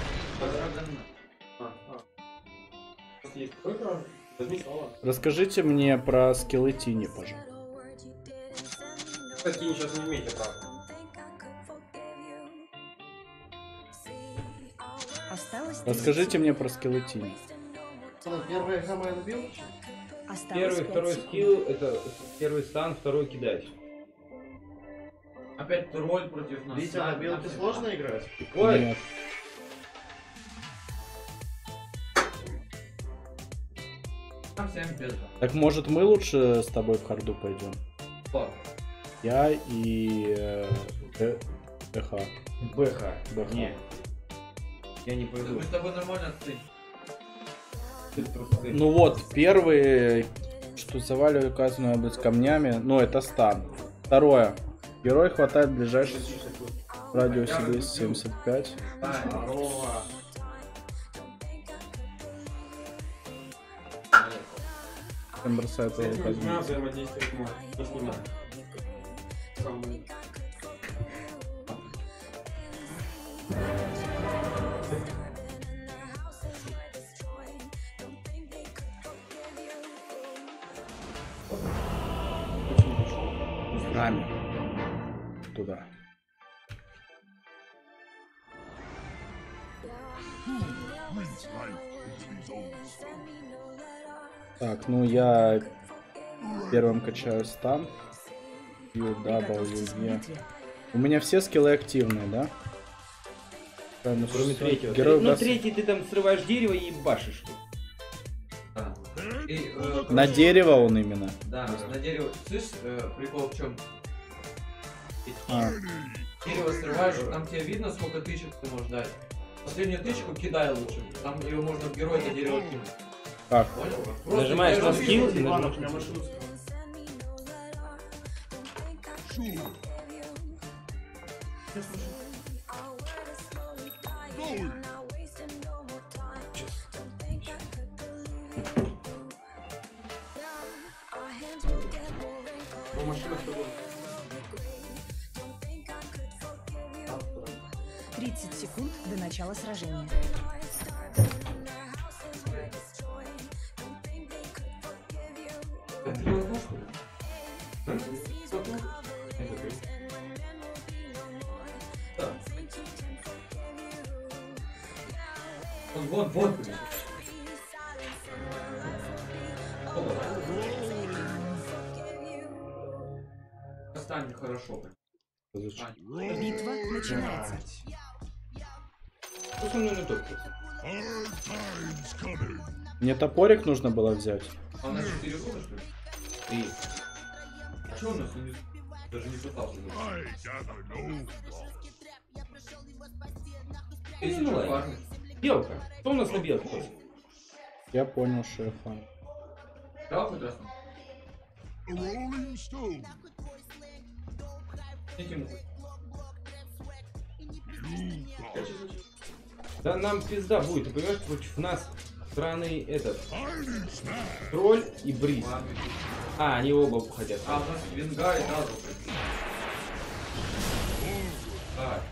Есть тройка? Возьми слова. Расскажите мне про скиллы Тини, пожалуйста. Кстати, Тини сейчас не имеете права. Осталось Расскажите мне про скиллы Тини. Первая игра моя набила? Осталось Первый, 5 второй секунд. скилл, это первый стан, второй кидать. Опять тролль против нас. Витя, на белке сложно играть? Ой, Нет. Всем без. Так может мы лучше с тобой в харду пойдем? Ладно. Я и ТХ. БХ. БХ. Не. Я не Мы пойду. с тобой нормально отстынь. Ты трусы. Ну вот, первый, что заваливали указанную область камнями, ну это стан. Второе. Герой хватает ближайший в радиусе 275. Здорово. Он бросает С его этими двумя указанную. взаимодействовать не снимать. Самый. Нами. Туда. Так, ну я первым качаю стан. Ю, Приготовьтесь к W, E. битве. У меня все скиллы активные, да? Правильно, Кроме что- третьего. Герой Ну даст- третий ты там срываешь дерево и ебашишь. И, На дерево он именно. Да, на дерево. Слышь, прикол в чем? А, Дерево срываешь, там тебе видно, сколько тычек ты можешь дать. Последнюю тычку кидай лучше. Там ее можно в герой это дерево кинуть. как? Понял? Просто Нажимаешь на держи скилл, его. и Ладно, нажимаешь. прям машину. Ну, машина с тобой. 30 секунд до начала сражения. Это ловушка. Да? Это ты. Да. Вот, блин. Стань хорошо, блин. Битва начинается. Что со мной не топчет? Мне топорик нужно было взять. А у нас 4 года, что ли? 3. А что у нас не... Даже не пытался. Тысячу парней. Белка. Кто у нас на белке? Я понял, шефа. Играл хоть раз? Идите ему. Да нам пизда будет, ты понимаешь, против нас странный этот тролль и бриз. А, они оба хотят. А, у нас Венгар и Дазл. Так.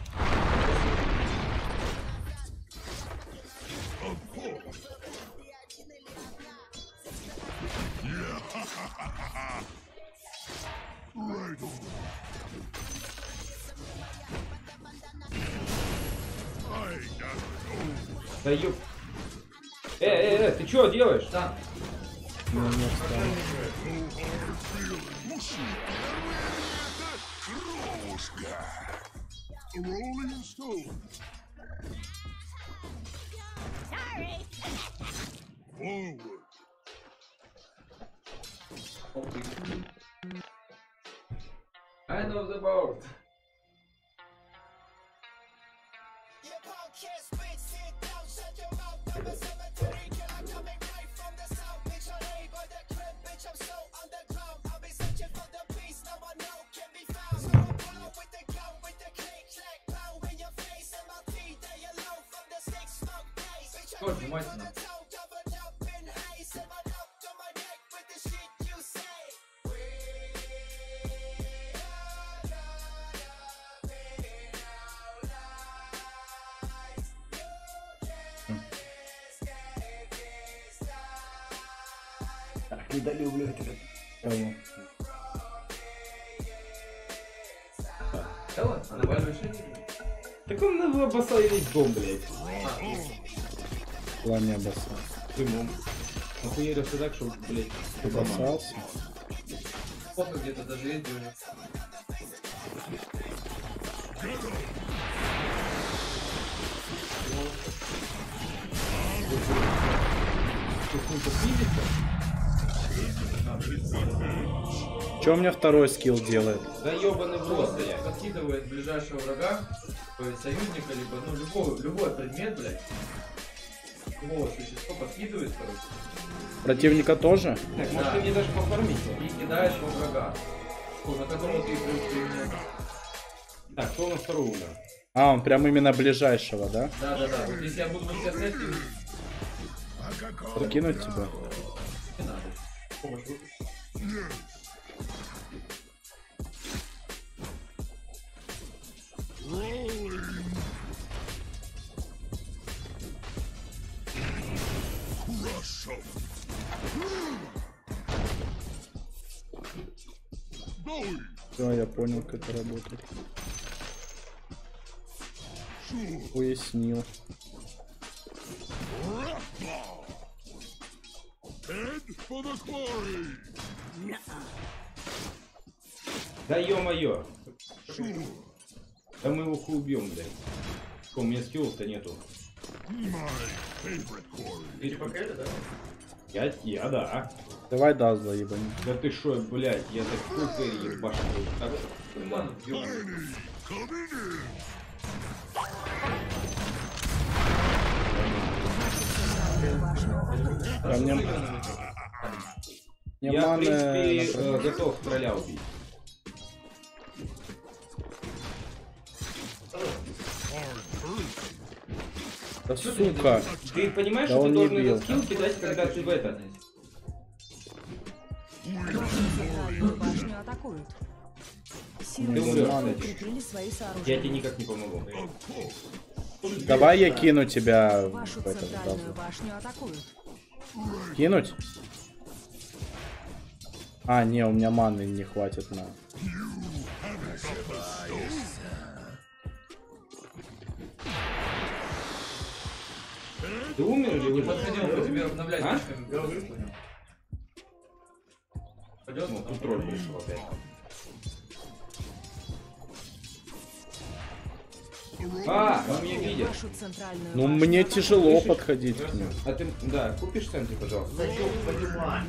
Да ёп. Ты чё делаешь? Да. I know the boat. Что, внимательно. Так, недолюблю это. Дело? А наваливаешь эти? Так он обоссал весь дом, блядь. В плане обоссал. Дымом. Охуерился так, что, блядь, Ты обоссался? Сколько где-то даже есть денег. Что у меня второй скилл делает? Да ёбаный в рот, Просто блядь. подкидывает ближайшего врага, то есть союзника, либо ну любой предмет, блядь. Любого существа подкидывает, короче, Противника тоже? Так, может ты мне даже пофармить? и кидаешь во врага, на которого ты применяешь. Так, кто у нас второй умер? А, он прям именно ближайшего, да? Да. Вот если я буду на тебя снять, ты Прокинуть тебя? не надо. Помощь выпустить. Все, я понял, как это работает. Уяснил. Да ё-моё. Да мы его хуй убьем, блядь. У меня скиллов-то нету. Или пока это, да? Я да. Давай дазла ебани. Да ты шо, блядь, я такой кэрри ебашу. Так что, Ладно, ёбаный. А мне... Мне я, в маны... принципе, готов короля убить. Да сука. Ты понимаешь, Да что ты он не должен бил. этот скилл кидать, когда ты в это. Центральную башню атакуют. Силы Ты умрёшь, Силы кстати. укрепили свои Я сооружения. тебе никак не помогу. Давай я кину тебя Вашу в этот центральную дазл. башню атакуют. Кинуть? А, не, у меня маны не хватит на... Ты умер или Не выжил? подходил по тебе обновлять. А? Говорю. Пойдет? Ну, тут тролль пришел опять. А, он меня видит. Вашу центральную Ну, башню мне атакуют. тяжело Слышишь? подходить к ним. А ты, да, купишь в центре, пожалуйста. Хочу понимать.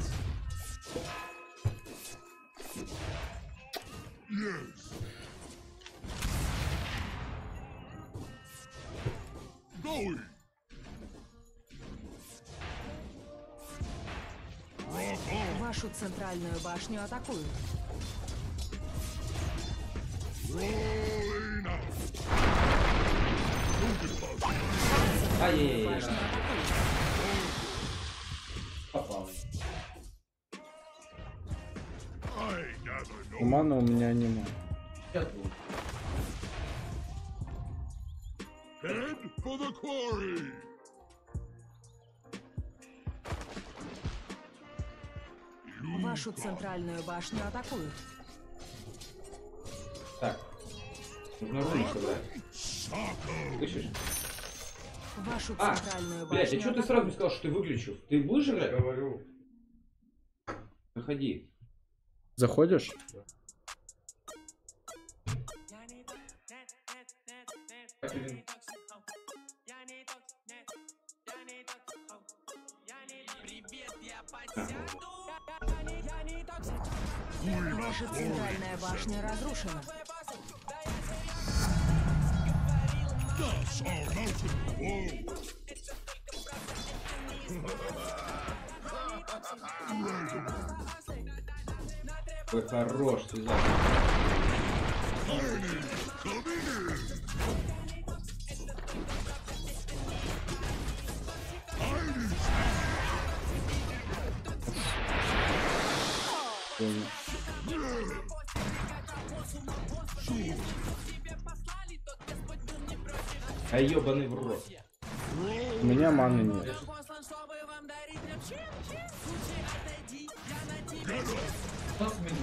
Вашу центральную башню атакуют. Ай-яй-яй. Башню атакуют. Попал. Маны у меня нема. Я тут. Вашу центральную башню атакуют. Так. Нужно руну собрать. Слышишь? Вашу А, центральную блядь, башню а что ты атакуют. сразу не сказал, что ты выключил? Ты будешь играть? Говорю. Заходи. Заходишь? Катерин. Ваша центральная башня разрушена. Ой, хорош, ты за. Понял. А ёбаный в рот. У меня маны нет. Нас минус.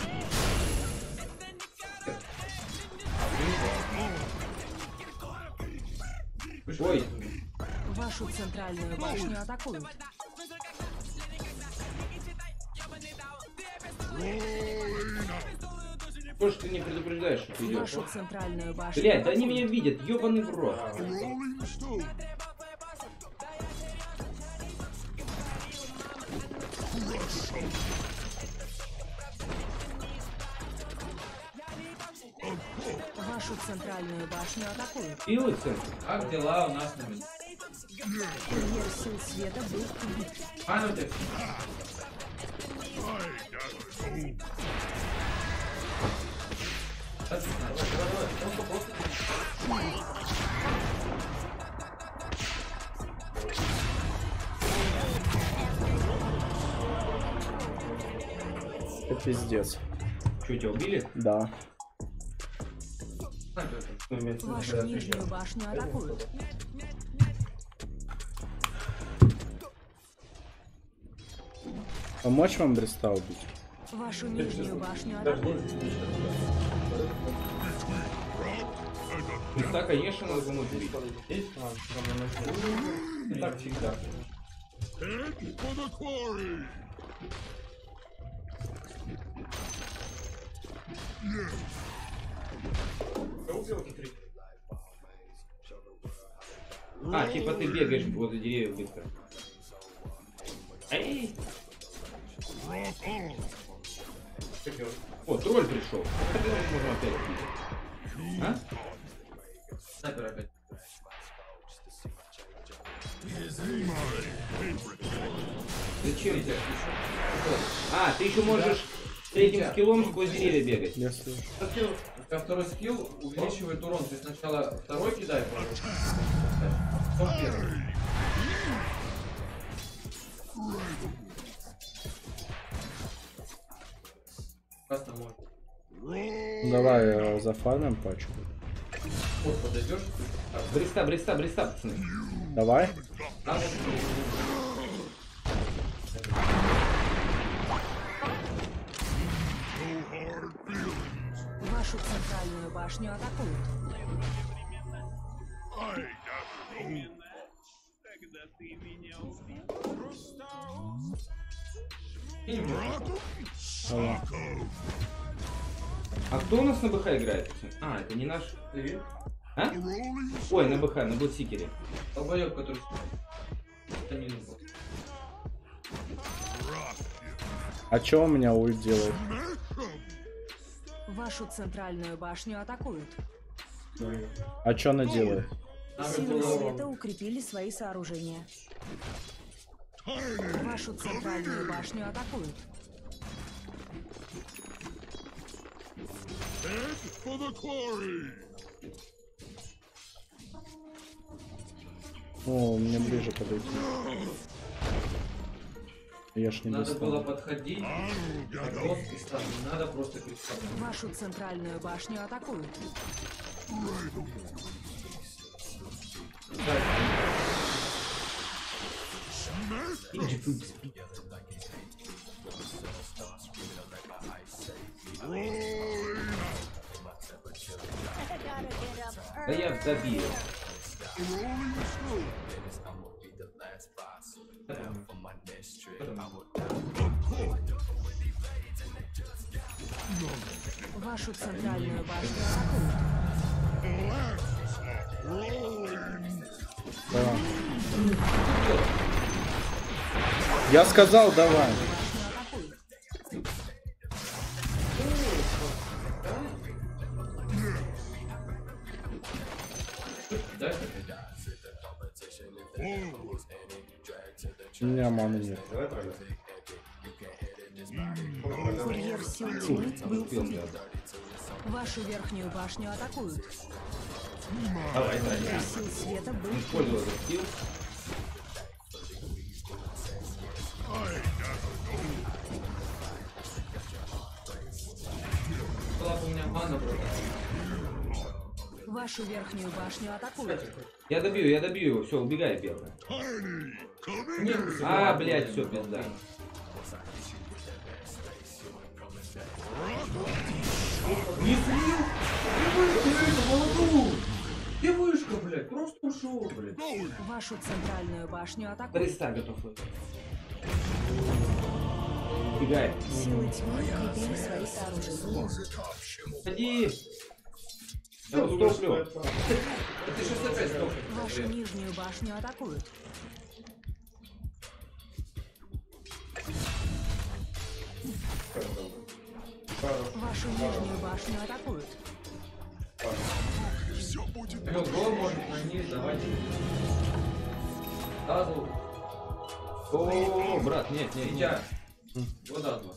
Ой, Вашу центральную башню атакуют. что ж ты не предупреждаешь, что ты идешь? Вашу центральную башню Блядь, да они атакуют. меня видят, ёбаный в рот. Вашу центральную башню атакуют. Пилы в центре? Как дела у нас на минус? Курьер сил света был убит. А, ну ты. Это пиздец. Что, тебя убили? Да. Вашу нижнюю башню атакуют. Помочь вам Бреста убить? Вашу нижнюю башню атакуют. Да, конечно, надо помочь убить. Так всегда. А, типа ты бегаешь возле деревьев быстро. Эй! О, тролль пришел. Можно опять пить. А? Снайпер опять. Зачем тебе? А, ты еще можешь третьим скиллом сквозь деревья бегать. Я слышу. У тебя второй скилл увеличивает урон. Ты сначала второй кидай, потом первый. Просто можно. Давай зафармим пачку. Вот подойдешь. Бреста, пацаны. Давай. Там вот Вашу центральную башню атакуют. Давай. А кто у нас на БХ играет? А, это не наш. А? Ой, на БХ, на Блэдсикере. долбоёб, который... Это не нужно. А чё у меня ульт делает? Вашу центральную башню атакуют. А чё она делает? Силы света укрепили свои сооружения. Вашу центральную башню атакуют. О, мне ближе подойти. Я ж не Надо было достану. подходить. Жесткий стан. Не надо просто кристалл. Вашу центральную башню атакуют. Да я добил. Вашу центральную башню атакуют. Давай. Я сказал, давай. Башню атакуют. Да? У меня маны нет. Курьер сил тьмы был убит. Вашу верхнюю башню атакуют. Давай, Курьер сил света был убит. Использовал этот скилл. Была бы у меня мана, бро. Вашу верхнюю башню атакуют. Я добью его. Все, убегай, белка. А, блядь, все, пизда. Не слил! Молоду! Где вышка, блядь? Просто ушел, блядь. Вашу центральную башню атакуют. Бреста готов. Убегай. Силы тьмы укрепили свои сооружения. Ходи. Я уступлю. Ты сейчас опять сдохнешь. Вашу нижнюю башню атакуют. Вашу нижнюю башню атакуют. Плюс гол может на низ, давайте. Дазл. О, брат, нет. Сейчас. Вот дазл.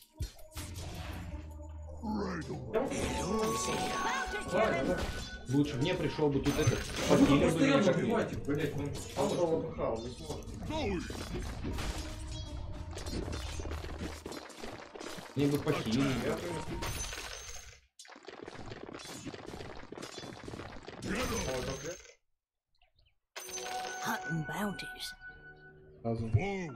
Лучше мне пришел бы тут этот. Вы Покинул бы постоянно меня. убивайте, блядь. Он Пахал, не сможет. Мне бы покинул. Сразу.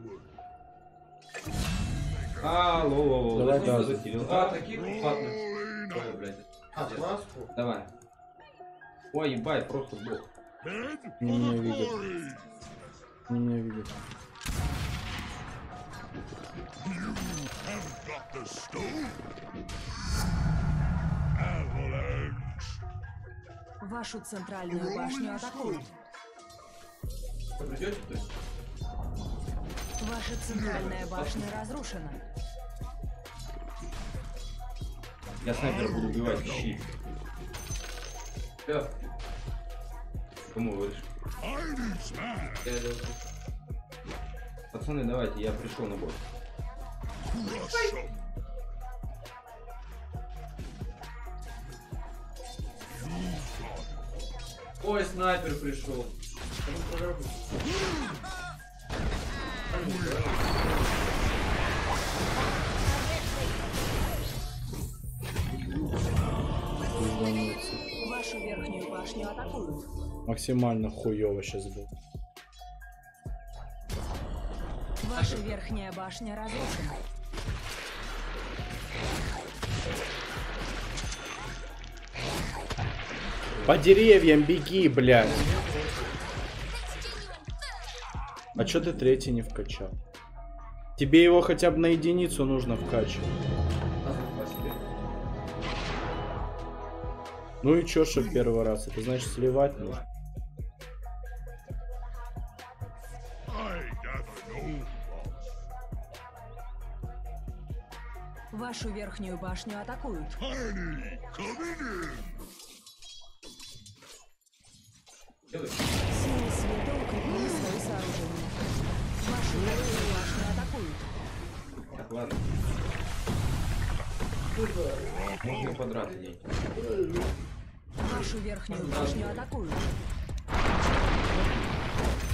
Алло, Давай, зачем да. засилил? два таких падных. Ой, блядь. А, маску? Давай. Ой, ебать, просто бог. Не меня видят. Не меня видят. Вашу центральную башню атакуют. Вы придете, то есть? Ваша центральная башня разрушена. Я снайпера буду убивать, ищи. Да. Кому говоришь? Пацаны, давайте, я пришел на бот. Ой, снайпер пришел. Вашу верхнюю башню атакуют. Максимально хуёво сейчас был. Ваша верхняя башня разрушена. По деревьям беги, блядь. А чё ты третий не вкачал? Тебе его хотя бы на единицу нужно вкачивать. Ну и чё, что в первый раз? Это значит сливать нужно. Вашу верхнюю башню атакуют. Силы света укрепили свои сооружения. Вашу верхнюю башню атакуют. Так, ладно. Можно квадрат лей. Вашу верхнюю башню атакуют.